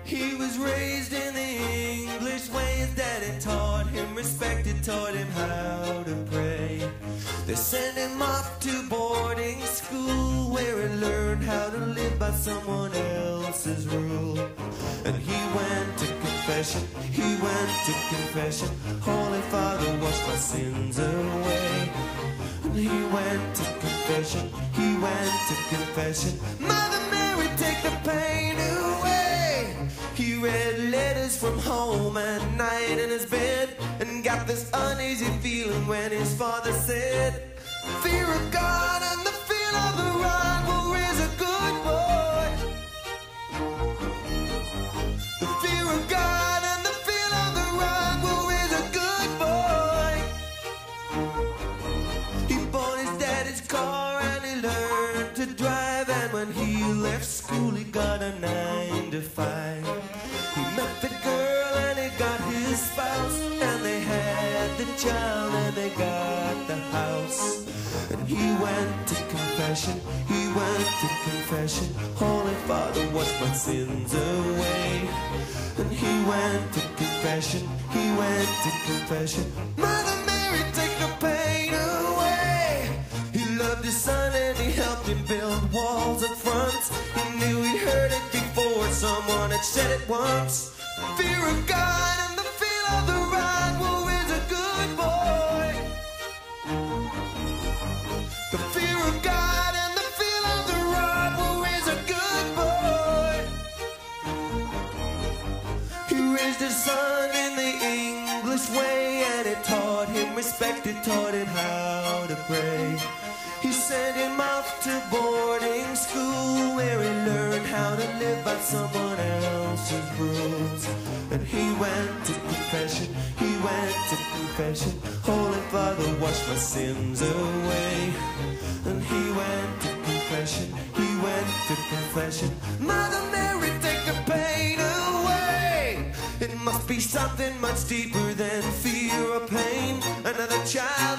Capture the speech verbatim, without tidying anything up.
He was raised in the English way. His daddy taught him, respected, taught him how to pray. They sent him off to boarding school, where he learned how to live by someone else's rule. And he went to confession, he went to confession. Holy Father, wash my sins away. And he went to confession, he went to confession. Mother Mary, take the pain away. He read letters from home at night in his bed, and got this uneasy feeling when his father said, fear of God and the feel of the right will raise a good boy. The fear of God and the feel of the right will raise a good boy. He bought his daddy's car and he learned to drive, and when he left school he got a nine to five. He met the girl and he got his spouse, and they had the child and they got the house. And he went to confession, he went to confession. Holy Father, wash my sins away. And he went to confession, he went to confession. Mother Mary, take the pain away. He loved his son and he helped him build walls and fronts. He knew he'd heard it before, someone had said it once. Fear of God and the feel of the right will raise a good boy. The fear of God and the feel of the right will raise a good boy. He raised his son in the English way, and it taught him respect, it taught him how to pray. He sent him off to boarding school, where he learned how to live by someone else's rules. And he went to confession, he went to confession. Holy Father, wash my sins away. And he went to confession, he went to confession. Mother Mary, take the pain away. It must be something much deeper than fear or pain. Another child